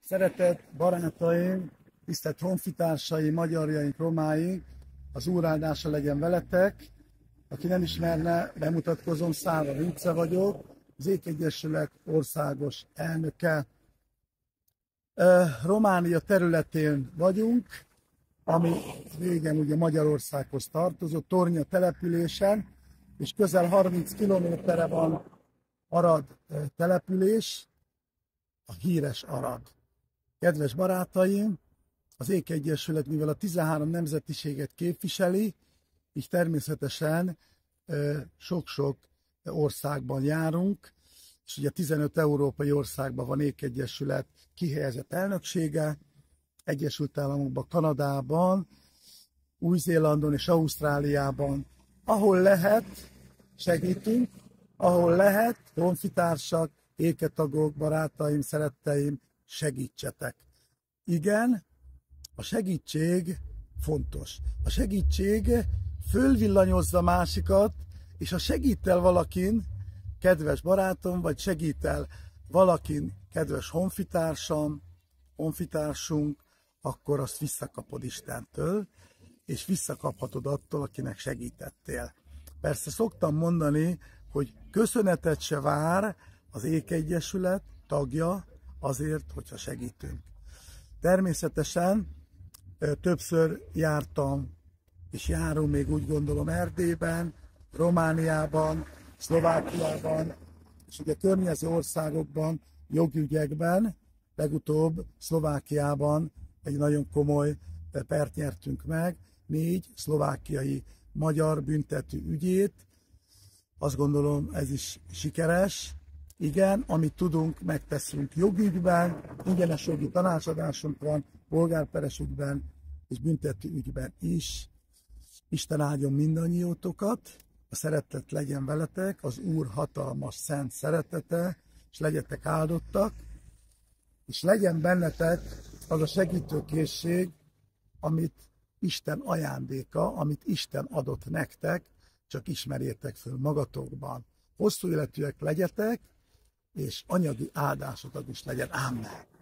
Szeretett barátaim, tisztelt honfitársaim, magyarjaink, romáink, az Úr áldása legyen veletek. Aki nem ismerne, bemutatkozom, Száva Vince vagyok, az Ékegyesület országos elnöke. Románia területén vagyunk, ami régen ugye Magyarországhoz tartozott, Tornya településen, és közel 30 kilométerre van Arad település, a híres Arad. Kedves barátaim, az Ékegyesület, mivel a 13 nemzetiséget képviseli, így természetesen sok-sok országban járunk, és ugye 15 európai országban van Ékegyesület kihelyezett elnöksége, Egyesült Államokban, Kanadában, Új-Zélandon és Ausztráliában. Ahol lehet, segítünk, ahol lehet, honfitársak, éketagok, barátaim, szeretteim, segítsetek. Igen, a segítség fontos. A segítség fölvillanyozza másikat, és ha segít el valakin, kedves barátom, vagy segít el valakin, kedves honfitársam, honfitársunk, akkor azt visszakapod Istentől, és visszakaphatod attól, akinek segítettél. Persze szoktam mondani, hogy köszönetet se vár az Ékegyesület tagja azért, hogyha segítünk. Természetesen többször jártam, és járunk még úgy gondolom Erdélyben, Romániában, Szlovákiában, és ugye környező országokban, jogügyekben, legutóbb Szlovákiában egy nagyon komoly pert nyertünk meg, 4 szlovákiai magyar büntető ügyét. Azt gondolom, ez is sikeres. Igen, amit tudunk, megteszünk jogügyben, ingyenes jogi tanácsadásunk van, polgárperes ügyben és büntető ügyben is. Isten áldjon mindannyiótokat, a szeretet legyen veletek, az Úr hatalmas, szent szeretete, és legyetek áldottak, és legyen bennetek az a segítőkészség, amit Isten ajándéka, amit Isten adott nektek, csak ismerjétek föl magatokban. Hosszú életűek legyetek, és anyagi áldásotok is legyen. Amen.